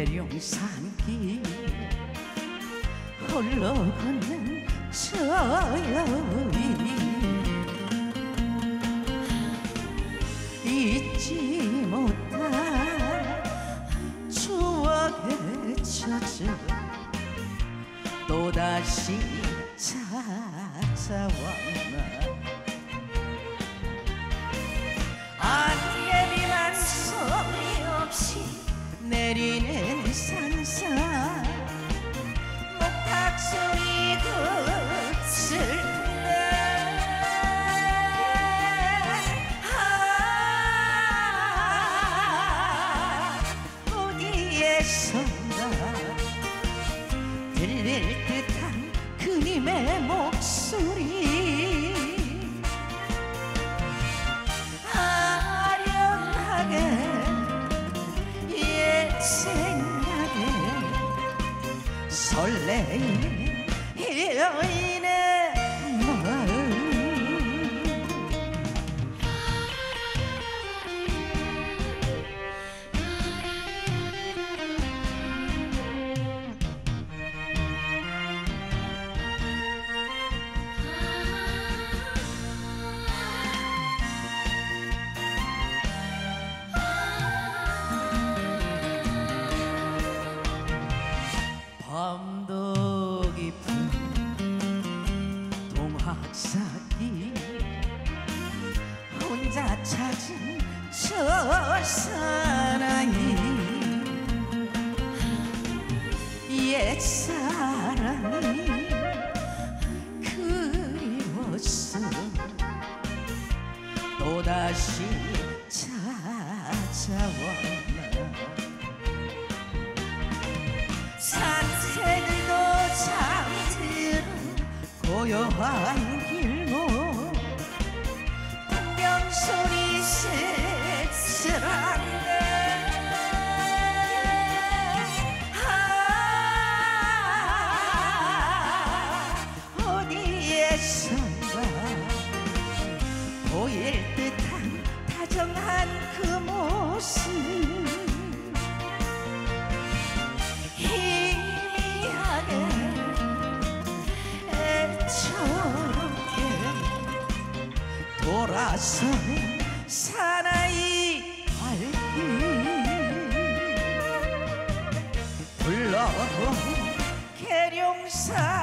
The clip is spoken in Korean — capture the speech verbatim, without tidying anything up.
계룡산길 홀로 걷는 저 여인 잊지 못할 추억에 젖어 또다시 찾아왔나. 안개비만 소리 없이 내리는 산산 목탁소리 그칠 때 아, 어디에선가 들릴 듯한 그님의 목소리 아련하게 옛 생각에 설레이는 여인의 마음. 밤도 깊은 동학사길 혼자 찾은 저 사나이 옛사랑이 그리웠어 또다시 찾아왔나. 산새들도 잠드는 고요한 길목 풍경소리 쓸쓸한데 아, 어디에선가 보일 듯한 다정한 그 모습 돌아서는 사나이 발길 불러온 계룡산